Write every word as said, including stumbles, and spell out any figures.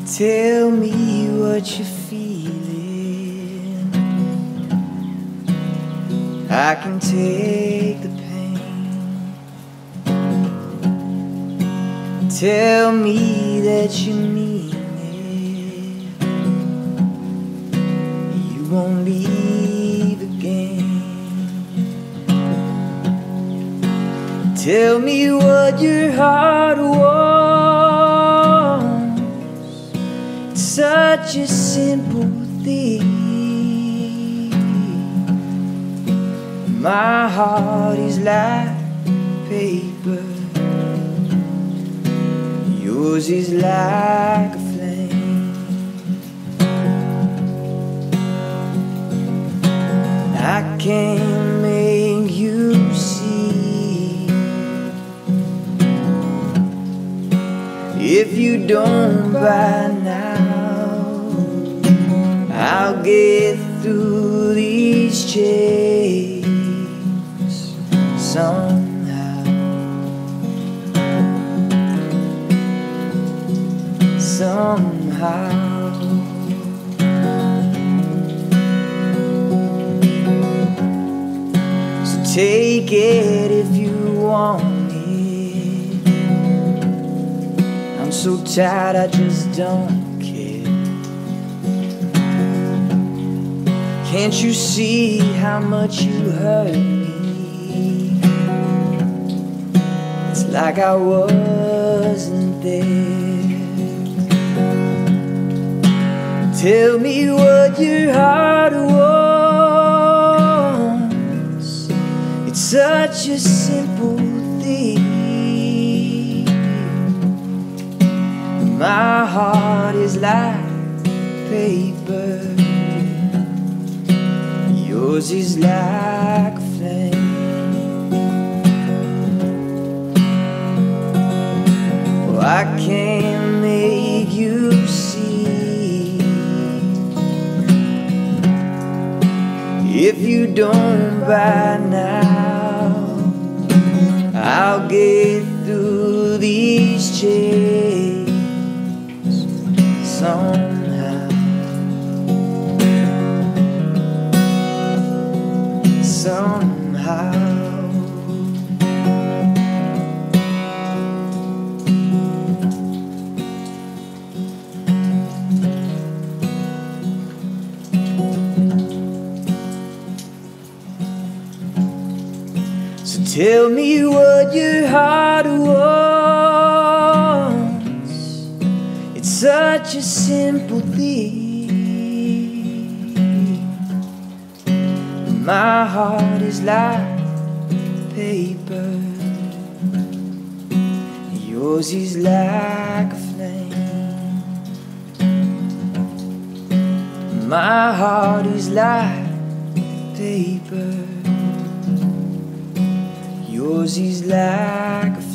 Tell me what you're feeling. I can take the pain. Tell me that you mean it. You won't leave again. Tell me what your heart wants. Such a simple thing. My heart is like paper. Yours is like a flame. I can't make you see. If you don't by now, I'll get through these chains somehow. Somehow. So take it if you want it. I'm so tired I just don't. Can't you see how much you hurt me? It's like I wasn't there. Tell me what your heart wants. It's such a simple thing. My heart is like paper. Yours is like a flame. Oh, I can't make you see. If you don't by now, I'll get through these chains somehow. Somehow. So tell me what your heart wants. It's such a simple thing. My heart is like paper. Yours is like a flame. My heart is like paper. Yours is like a